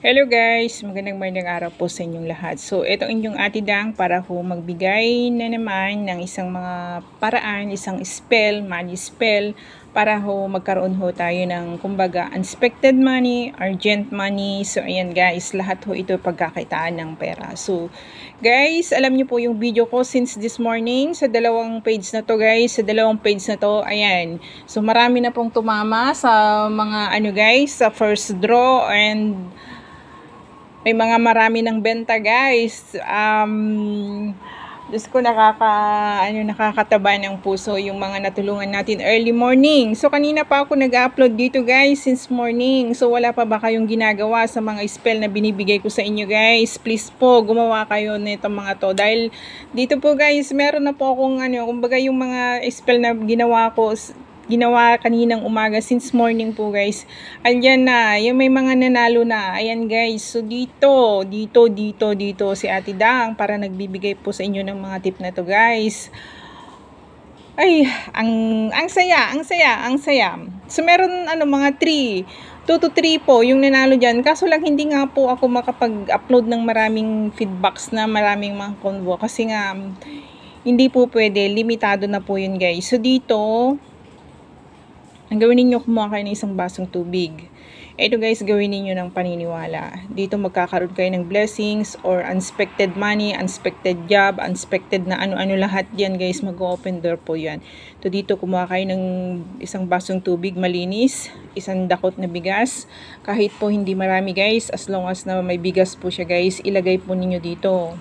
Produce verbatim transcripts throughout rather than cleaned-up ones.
Hello guys! Magandang magandang araw po sa inyong lahat. So, ito ang inyong Ate Dang para ho magbigay na naman ng isang mga paraan, isang spell, money spell, para ho magkaroon ho tayo ng kumbaga unexpected money, urgent money. So, ayan guys, lahat ho ito pagkakitaan ng pera. So, guys, alam niyo po yung video ko since this morning sa dalawang page na to guys, sa dalawang page na to, ayan. So, marami na pong tumama sa mga ano guys, sa first draw and may mga marami ng benta guys. Um, Diyos ko, nakaka, ano, nakakataba ng puso yung mga natulungan natin early morning. So kanina pa ako nag-upload dito guys since morning. So wala pa ba kayong ginagawa sa mga spell na binibigay ko sa inyo guys? Please po, gumawa kayo nito mga to. Dahil dito po guys, meron na po akong ano, kumbaga yung mga spell na ginawa ko, ginawa kaninang umaga since morning po guys. Andyan na, yung may mga nanalo na. Ayan guys, so dito, dito, dito, dito si Ate Dang para nagbibigay po sa inyo ng mga tip na to guys. Ay, ang, ang saya, ang saya, ang saya. So meron ano mga three, two to three po yung nanalo dyan. Kaso lang hindi nga po ako makapag-upload ng maraming feedbacks na maraming mga convo. Kasi nga, hindi po pwede, limitado na po yun guys. So dito, ang gawin ninyo, kumuha kayo ng isang basong tubig. Ito guys, gawin ninyo ng paniniwala. Dito magkakaroon kayo ng blessings or unexpected money, unexpected job, unexpected na ano-ano lahat yan guys. Mag-open door po yan. So dito kumuha kayo ng isang basong tubig malinis, isang dakot na bigas. Kahit po hindi marami guys, as long as na may bigas po siya guys, ilagay po ninyo dito.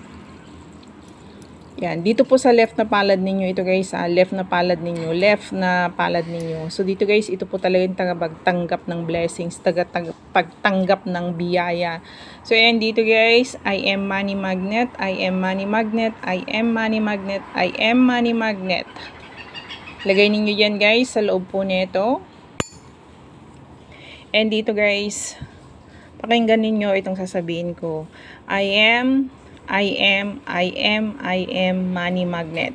Yan, dito po sa left na palad ninyo, ito guys, ah, left na palad ninyo, left na palad ninyo. So dito guys, ito po talaga yung tagapagtanggap ng blessings, tagapagtanggap ng biyaya. So ayan dito guys, I am money magnet, I am money magnet, I am money magnet, I am money magnet. Lagay ninyo yan guys sa loob po nito. And dito guys, pakinggan ninyo itong sasabihin ko. I am I am, I am, I am money magnet.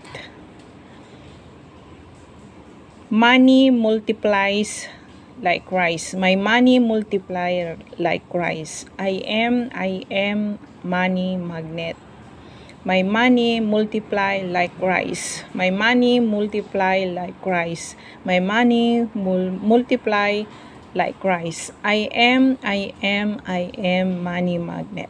Money multiplies like rice. My money multiply like rice. I am, I am money magnet. My money multiply like rice. My money multiply like rice. My money mul multiply like rice. I am, I am, I am money magnet.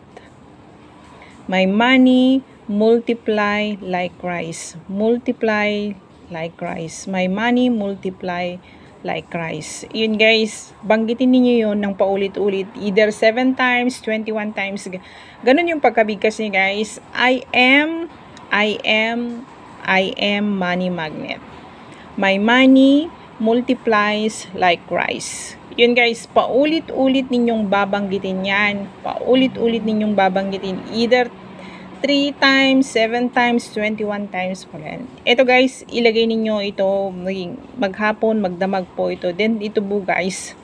My money multiply like rice. Multiply like rice. My money multiply like rice. Yun guys, banggitin niyo yun ng paulit-ulit. Either seven times, twenty-one times. Ganun yung pagkabigkas niya guys. I am, I am, I am money magnet. My money multiplies like rice. Yun guys, paulit-ulit ninyong babanggitin yan. Paulit-ulit ninyong babanggitin. Either three times, seven times, twenty-one times po yan. Ito guys, ilagay ninyo ito maghapon, magdamag po ito. Then ito po guys,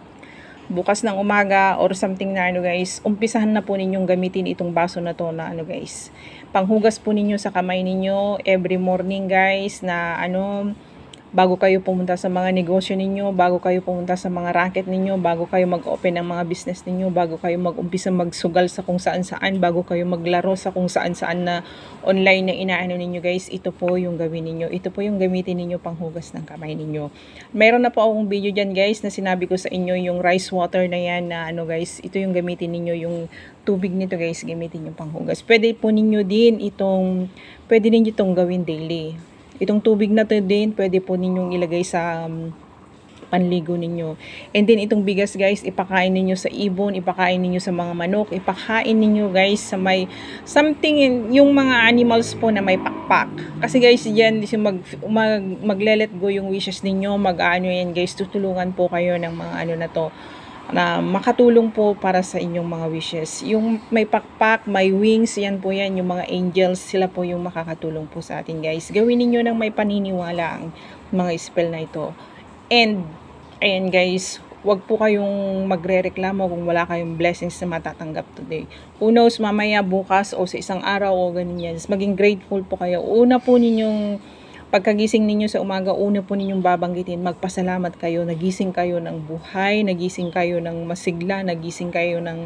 bukas ng umaga or something na ano guys, umpisahan na po ninyong gamitin itong baso na to na ano guys. Panghugas po ninyo sa kamay ninyo every morning guys na ano, bago kayo pumunta sa mga negosyo ninyo, bago kayo pumunta sa mga racket ninyo, bago kayo mag-open ng mga business ninyo, bago kayo mag-umpisa magsugal sa kung saan-saan, bago kayo maglaro sa kung saan-saan na online na inaano ninyo guys, ito po yung gawin ninyo. Ito po yung gamitin ninyo panghugas ng kamay ninyo. Meron na po akong video dyan guys na sinabi ko sa inyo yung rice water na yan na ano guys, ito yung gamitin ninyo, yung tubig nito guys, gamitin yung panghugas. Pwede po ninyo din itong, pwede ninyo itong gawin daily. Itong tubig na to din, pwede po ninyong ilagay sa um, panligo ninyo. And then itong bigas guys, ipakain ninyo sa ibon, ipakain ninyo sa mga manok, ipakain ninyo guys sa may something, in, yung mga animals po na may pakpak. Kasi guys, yan, mag, mag, magle-let go yung wishes ninyo, mag-ano yan guys, tutulungan po kayo ng mga ano na to, na makatulong po para sa inyong mga wishes. Yung may pakpak, may wings, yan po yan, yung mga angels, sila po yung makakatulong po sa atin guys. Gawin niyo ng may paniniwala ang mga spell na ito. And, ayan guys, wag po kayong magre-reklamo kung wala kayong blessings na matatanggap today. Who knows, mamaya, bukas, o sa isang araw, o ganun yan. Maging grateful po kayo. Una po ninyong pagkagising ninyo sa umaga, una po ninyong babanggitin, magpasalamat kayo, nagising kayo ng buhay, nagising kayo ng masigla, nagising kayo ng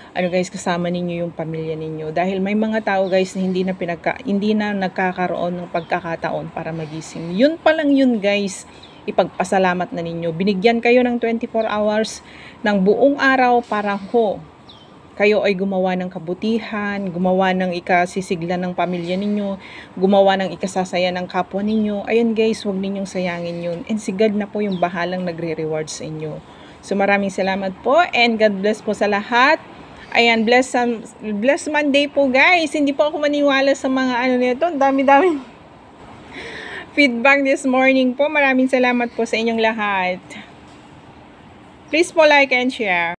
ano guys, kasama ninyo yung pamilya ninyo. Dahil may mga tao guys na hindi na pinagka, hindi na nagkakaroon ng pagkakataon para magising. Yun pa lang yun guys, ipagpasalamat na ninyo. Binigyan kayo ng twenty-four hours ng buong araw para ho kayo ay gumawa ng kabutihan, gumawa ng ikasisigla ng pamilya ninyo, gumawa ng ikasasaya ng kapwa ninyo. Ayun guys, huwag ninyong sayangin yun. And si God na po yung bahalang nagre-reward sa inyo. So maraming salamat po and God bless po sa lahat. Ayan, bless, um, bless Monday po guys. Hindi po ako maniwala sa mga ano nito. Dami-dami feedback this morning po. Maraming salamat po sa inyong lahat. Please po like and share.